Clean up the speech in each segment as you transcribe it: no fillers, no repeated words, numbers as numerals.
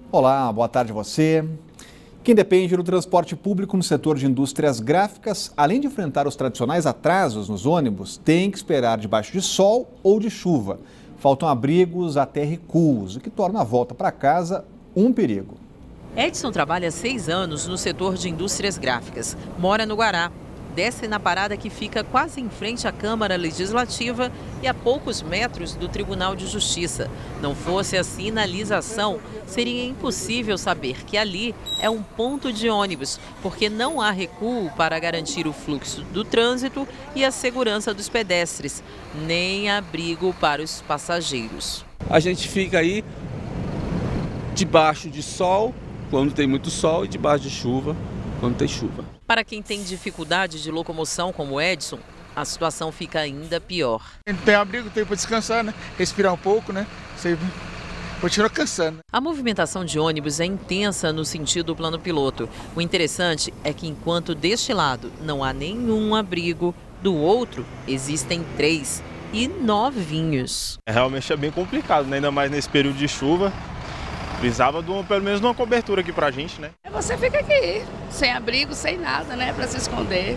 Olá, boa tarde a você. Quem depende do transporte público no setor de indústrias gráficas, além de enfrentar os tradicionais atrasos nos ônibus, tem que esperar debaixo de sol ou de chuva. Faltam abrigos até recuos, o que torna a volta para casa um perigo. Edson trabalha há 6 anos no setor de indústrias gráficas. Mora no Guará. Desce na parada que fica quase em frente à Câmara Legislativa e a poucos metros do Tribunal de Justiça. Não fosse a sinalização, seria impossível saber que ali é um ponto de ônibus, porque não há recuo para garantir o fluxo do trânsito e a segurança dos pedestres, nem abrigo para os passageiros. A gente fica aí debaixo de sol, quando tem muito sol, e debaixo de chuva, quando tem chuva. Para quem tem dificuldade de locomoção como o Edson, a situação fica ainda pior. Não tem abrigo, tem para descansar, né? Respirar um pouco, né? Você continua cansando. A movimentação de ônibus é intensa no sentido plano piloto. O interessante é que enquanto deste lado não há nenhum abrigo, do outro existem 3 e novinhos. Realmente é bem complicado, né? Ainda mais nesse período de chuva. Precisava pelo menos de uma cobertura aqui pra gente, né? Você fica aqui, sem abrigo, sem nada, né, para se esconder.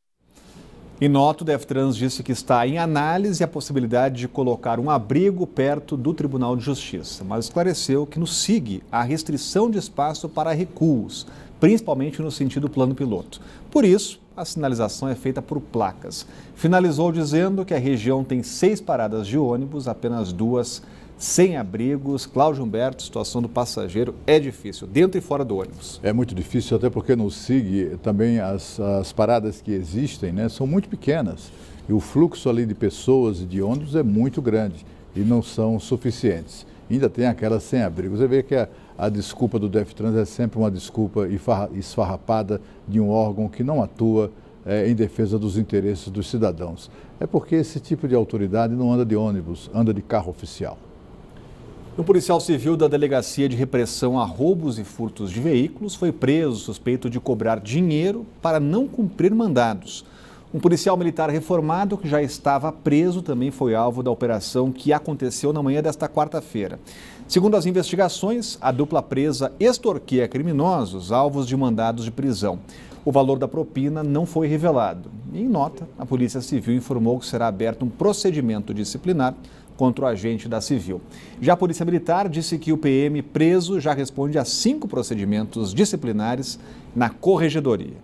Em nota, o DEFTRANS disse que está em análise a possibilidade de colocar um abrigo perto do Tribunal de Justiça, mas esclareceu que no SIG há restrição de espaço para recuos, principalmente no sentido plano piloto. Por isso, a sinalização é feita por placas. Finalizou dizendo que a região tem 6 paradas de ônibus, apenas 2 sem abrigos. Cláudio Humberto, situação do passageiro é difícil, dentro e fora do ônibus. É muito difícil, até porque no SIG também as paradas que existem, né, são muito pequenas. E o fluxo ali de pessoas e de ônibus é muito grande e não são suficientes. Ainda tem aquelas sem abrigo. Você vê que a desculpa do DEFTRANS é sempre uma desculpa esfarrapada de um órgão que não atua em defesa dos interesses dos cidadãos. É porque esse tipo de autoridade não anda de ônibus, anda de carro oficial. Um policial civil da Delegacia de Repressão a Roubos e Furtos de Veículos foi preso suspeito de cobrar dinheiro para não cumprir mandados. Um policial militar reformado que já estava preso também foi alvo da operação que aconteceu na manhã desta quarta-feira. Segundo as investigações, a dupla presa extorquia criminosos alvos de mandados de prisão. O valor da propina não foi revelado. Em nota, a Polícia Civil informou que será aberto um procedimento disciplinar contra o agente da Civil. Já a Polícia Militar disse que o PM preso já responde a 5 procedimentos disciplinares na Corregedoria.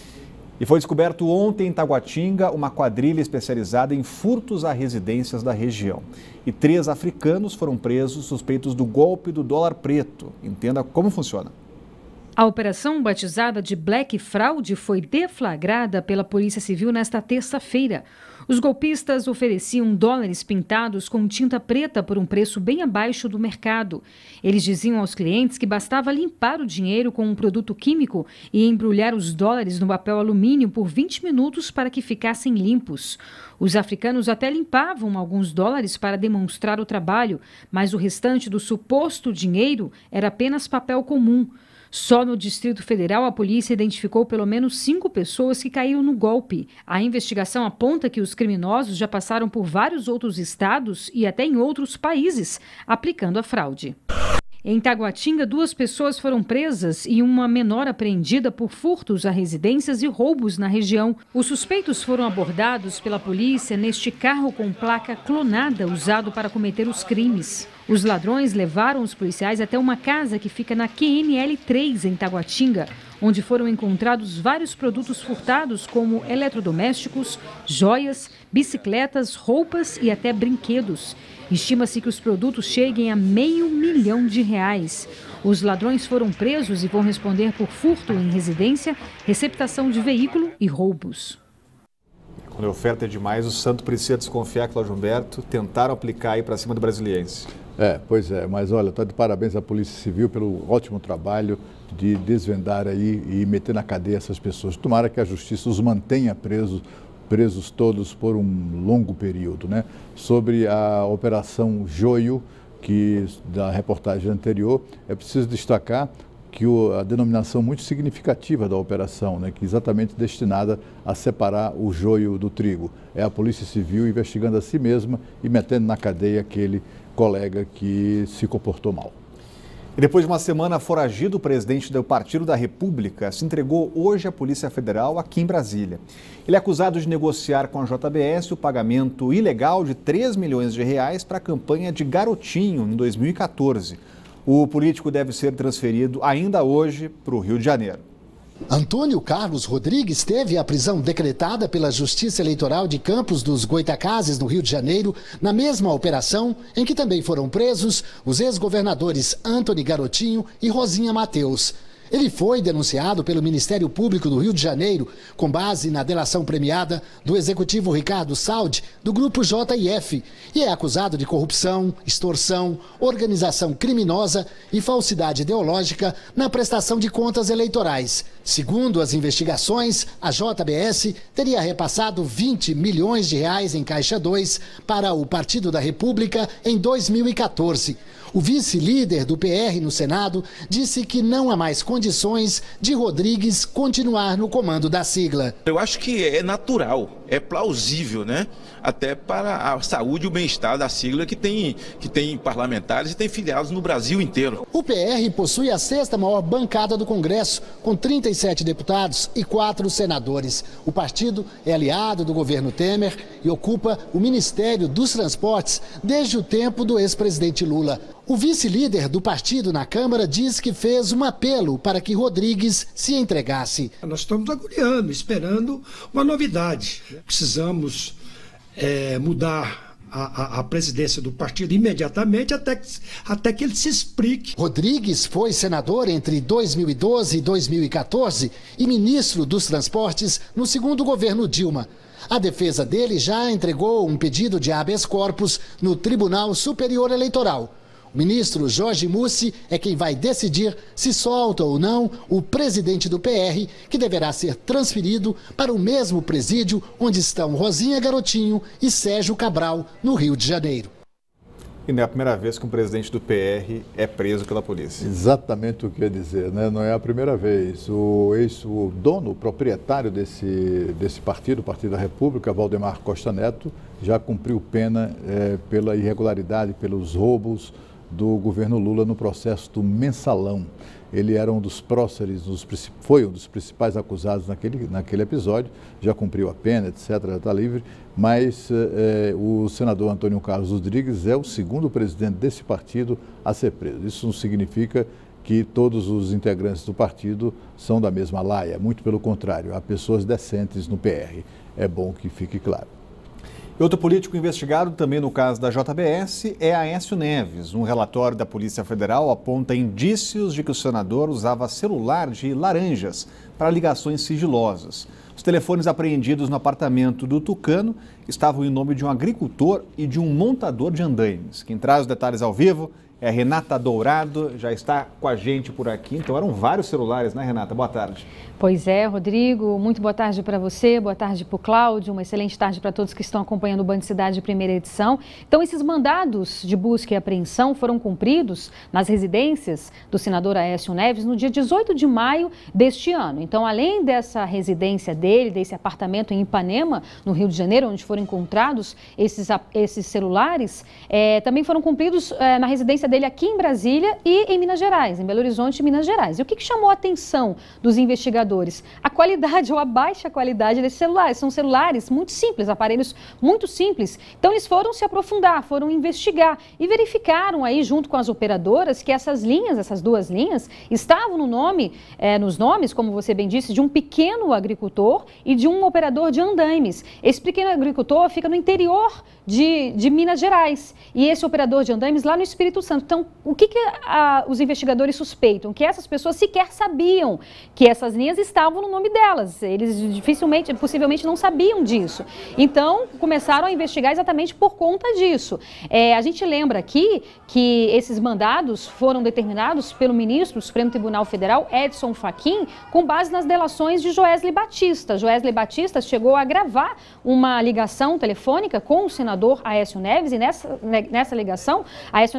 E foi descoberto ontem em Taguatinga uma quadrilha especializada em furtos a residências da região. E 3 africanos foram presos suspeitos do golpe do dólar preto. Entenda como funciona. A operação, batizada de Black Fraud, foi deflagrada pela Polícia Civil nesta terça-feira. Os golpistas ofereciam dólares pintados com tinta preta por um preço bem abaixo do mercado. Eles diziam aos clientes que bastava limpar o dinheiro com um produto químico e embrulhar os dólares no papel alumínio por 20 minutos para que ficassem limpos. Os africanos até limpavam alguns dólares para demonstrar o trabalho, mas o restante do suposto dinheiro era apenas papel comum. Só no Distrito Federal, a polícia identificou pelo menos 5 pessoas que caíram no golpe. A investigação aponta que os criminosos já passaram por vários outros estados e até em outros países, aplicando a fraude. Em Taguatinga, 2 pessoas foram presas e uma menor apreendida por furtos a residências e roubos na região. Os suspeitos foram abordados pela polícia neste carro com placa clonada usado para cometer os crimes. Os ladrões levaram os policiais até uma casa que fica na QNL 3, em Taguatinga, onde foram encontrados vários produtos furtados, como eletrodomésticos, joias, bicicletas, roupas e até brinquedos. Estima-se que os produtos cheguem a R$500 milhão. Os ladrões foram presos e vão responder por furto em residência, receptação de veículo e roubos. Quando a oferta é demais, o santo precisa desconfiar, Cláudio Humberto. Tentaram aplicar aí para cima do Brasiliense. Pois é, mas olha, está de parabéns à Polícia Civil pelo ótimo trabalho de desvendar aí e meter na cadeia essas pessoas. Tomara que a Justiça os mantenha presos todos por um longo período, né? Sobre a Operação Joio, da reportagem anterior, é preciso destacar que a denominação muito significativa da operação, né, que é exatamente destinada a separar o joio do trigo. É a Polícia Civil investigando a si mesma e metendo na cadeia aquele colega que se comportou mal. E depois de uma semana foragido, o presidente do Partido da República se entregou hoje à Polícia Federal aqui em Brasília. Ele é acusado de negociar com a JBS o pagamento ilegal de 3 milhões de reais para a campanha de Garotinho em 2014. O político deve ser transferido ainda hoje para o Rio de Janeiro. Antônio Carlos Rodrigues teve a prisão decretada pela Justiça Eleitoral de Campos dos Goitacazes, no Rio de Janeiro, na mesma operação em que também foram presos os ex-governadores Antony Garotinho e Rosinha Mateus. Ele foi denunciado pelo Ministério Público do Rio de Janeiro com base na delação premiada do executivo Ricardo Saldi, do Grupo JF, e é acusado de corrupção, extorsão, organização criminosa e falsidade ideológica na prestação de contas eleitorais. Segundo as investigações, a JBS teria repassado 20 milhões de reais em Caixa 2 para o Partido da República em 2014. O vice-líder do PR no Senado disse que não há mais condições de Rodrigues continuar no comando da sigla. Eu acho que é natural, é plausível, né? Até para a saúde e o bem-estar da sigla que tem parlamentares e tem filiados no Brasil inteiro. O PR possui a sexta maior bancada do Congresso, com 37 deputados e 4 senadores. O partido é aliado do governo Temer e ocupa o Ministério dos Transportes desde o tempo do ex-presidente Lula. O vice-líder do partido na Câmara diz que fez um apelo para que Rodrigues se entregasse. Nós estamos agoniando, esperando uma novidade. Precisamos mudar a presidência do partido imediatamente até que ele se explique. Rodrigues foi senador entre 2012 e 2014 e ministro dos Transportes no segundo governo Dilma. A defesa dele já entregou um pedido de habeas corpus no Tribunal Superior Eleitoral. O ministro Jorge Mussi é quem vai decidir se solta ou não o presidente do PR, que deverá ser transferido para o mesmo presídio onde estão Rosinha Garotinho e Sérgio Cabral, no Rio de Janeiro. E não é a primeira vez que um presidente do PR é preso pela polícia. Exatamente o que eu ia dizer, né? Não é a primeira vez. O dono, o proprietário desse partido, o Partido da República, Valdemar Costa Neto, já cumpriu pena pela irregularidade, pelos roubos do governo Lula no processo do Mensalão. Ele era um dos próceres, foi um dos principais acusados naquele episódio, já cumpriu a pena, etc., já está livre, mas o senador Antônio Carlos Rodrigues é o segundo presidente desse partido a ser preso. Isso não significa que todos os integrantes do partido são da mesma laia, muito pelo contrário, há pessoas decentes no PR. É bom que fique claro. E outro político investigado também no caso da JBS é Aécio Neves. Um relatório da Polícia Federal aponta indícios de que o senador usava celular de laranjas para ligações sigilosas. Os telefones apreendidos no apartamento do Tucano estavam em nome de um agricultor e de um montador de andaimes. Quem traz os detalhes ao vivo é a Renata Dourado, já está com a gente por aqui. Então eram vários celulares, né, Renata? Boa tarde. Pois é, Rodrigo, muito boa tarde para você, boa tarde para o Cláudio, uma excelente tarde para todos que estão acompanhando o Band Cidade primeira edição. Então, esses mandados de busca e apreensão foram cumpridos nas residências do senador Aécio Neves no dia 18 de maio deste ano. Então, além dessa residência dele, desse apartamento em Ipanema, no Rio de Janeiro, onde foram encontrados esses celulares, também foram cumpridos na residência dele aqui em Brasília e em Minas Gerais, em Belo Horizonte, Minas Gerais. E o que chamou a atenção dos investigadores? A qualidade ou a baixa qualidade desses celulares. São celulares muito simples, aparelhos muito simples. Então, eles foram se aprofundar, foram investigar e verificaram aí, junto com as operadoras, que essas duas linhas, estavam nos nomes, como você bem disse, de um pequeno agricultor e de um operador de andaimes. Esse pequeno agricultor fica no interior de Minas Gerais e esse operador de andaimes lá no Espírito Santo. Então, o que os investigadores suspeitam? Que essas pessoas sequer sabiam que essas linhas estavam no nome delas. Eles possivelmente não sabiam disso. Então, começaram a investigar exatamente por conta disso. A gente lembra aqui que esses mandados foram determinados pelo ministro do Supremo Tribunal Federal, Edson Fachin, com base nas delações de Joesley Batista. Joesley Batista chegou a gravar uma ligação telefônica com o senador Aécio Neves e nessa ligação, Aécio Neves pediu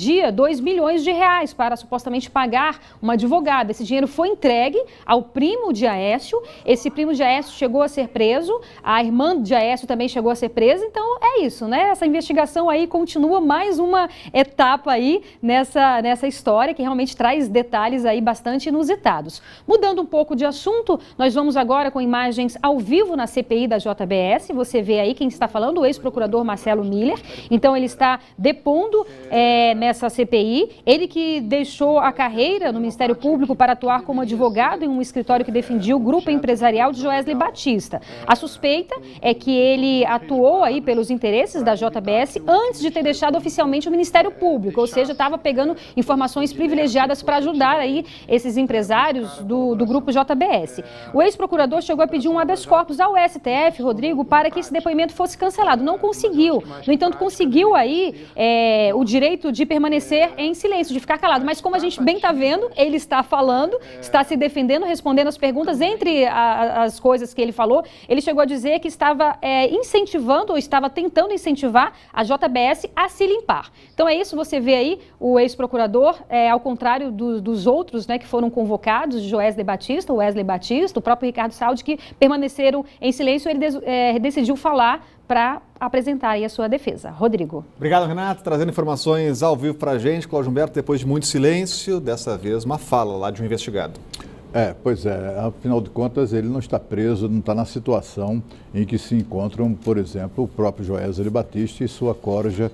pedia R$2 milhões para supostamente pagar uma advogada. Esse dinheiro foi entregue ao primo de Aécio. Esse primo de Aécio chegou a ser preso, a irmã de Aécio também chegou a ser presa. Então é isso, né? Essa investigação aí continua, mais uma etapa aí nessa história que realmente traz detalhes aí bastante inusitados. Mudando um pouco de assunto, nós vamos agora com imagens ao vivo na CPI da JBS. Você vê aí quem está falando, o ex-procurador Marcelo Miller. Então ele está depondo nessa CPI. Ele que deixou a carreira no Ministério Público para atuar como advogado em um escritório que defendia o grupo empresarial de Joesley Batista. A suspeita é que ele atuou aí pelos interesses da JBS antes de ter deixado oficialmente o Ministério Público, ou seja, estava pegando informações privilegiadas para ajudar aí esses empresários do grupo JBS. O ex-procurador chegou a pedir um habeas corpus ao STF, Rodrigo, para que esse depoimento fosse cancelado. Não conseguiu. No entanto, conseguiu aí o direito de permanecer em silêncio, de ficar calado. Mas como a gente bem está vendo, ele está falando, está se defendendo, respondendo as perguntas. Entre as coisas que ele falou, ele chegou a dizer que estava incentivando ou estava tentando incentivar a JBS a se limpar. Então é isso, você vê aí o ex-procurador, ao contrário dos outros, né, que foram convocados, Joesley Batista, o Wesley Batista, o próprio Ricardo Saldi, que permaneceram em silêncio. Ele decidiu falar para apresentar aí a sua defesa. Rodrigo. Obrigado, Renato, trazendo informações ao vivo para a gente. Cláudio Humberto, depois de muito silêncio, dessa vez uma fala lá de um investigado. Pois é, afinal de contas ele não está preso, não está na situação em que se encontram, por exemplo, o próprio Joesley Batista e sua corja,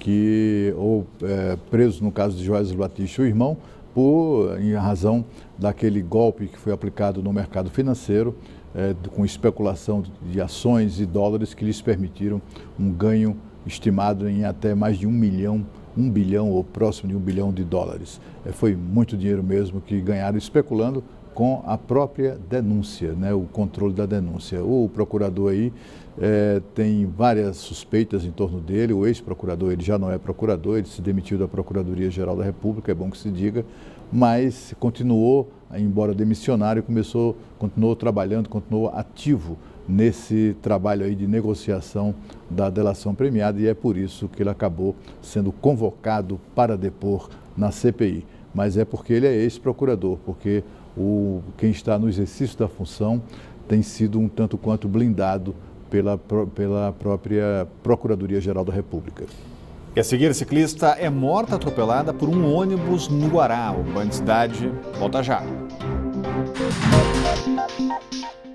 presos no caso de Joesley Batista, o irmão, em razão daquele golpe que foi aplicado no mercado financeiro, com especulação de ações e dólares que lhes permitiram um ganho estimado em até mais de 1 bilhão ou próximo de 1 bilhão de dólares. Foi muito dinheiro mesmo que ganharam especulando com a própria denúncia, né, o controle da denúncia. O procurador aí tem várias suspeitas em torno dele. O ex-procurador, ele já não é procurador, ele se demitiu da Procuradoria-Geral da República, é bom que se diga, mas continuou, embora demissionário, continuou trabalhando, continuou ativo nesse trabalho aí de negociação da delação premiada, e é por isso que ele acabou sendo convocado para depor na CPI. Mas é porque ele é ex-procurador, porque quem está no exercício da função tem sido um tanto quanto blindado pela própria Procuradoria-Geral da República. E a seguir, a ciclista é morta atropelada por um ônibus no Guará. O Band Cidade volta já.